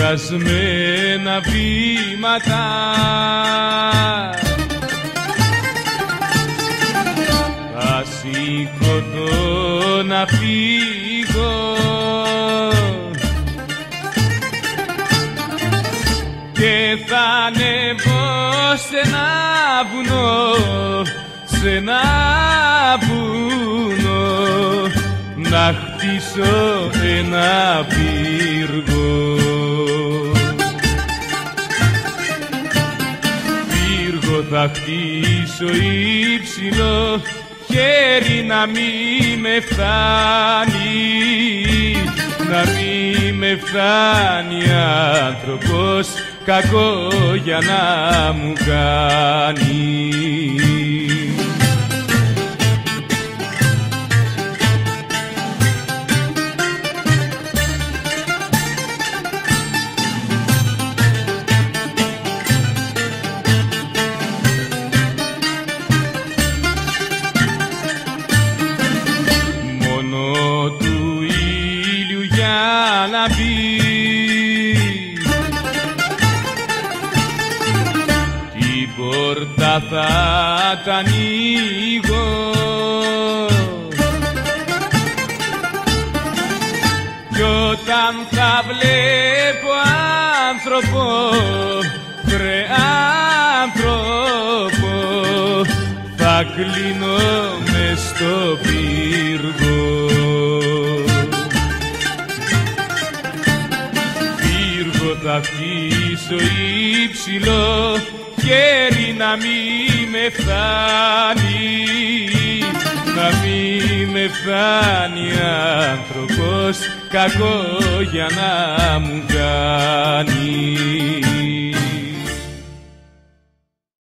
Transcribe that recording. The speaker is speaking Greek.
κουρασμένα βήματα θα σηκωθώ να φύγω και θα ανεβώ σε ένα βουνό, σε ένα βουνό να χτίσω ένα πύργο. Πύργο θα χτίσω υψηλό, χέρι να μη με φτάνει, να μη με φτάνει άνθρωπος κακό για να μου κάνει. Την πόρτα θα τ' ανοίγω κι όταν θα βλέπω άνθρωπο, βρε άνθρωπο, θα κλείνω μες στο πύργο. Θα χτίσω υψηλό, χέρι να μη με φτάνει, να μη με φτάνει άνθρωπος κακό για να μου κάνει.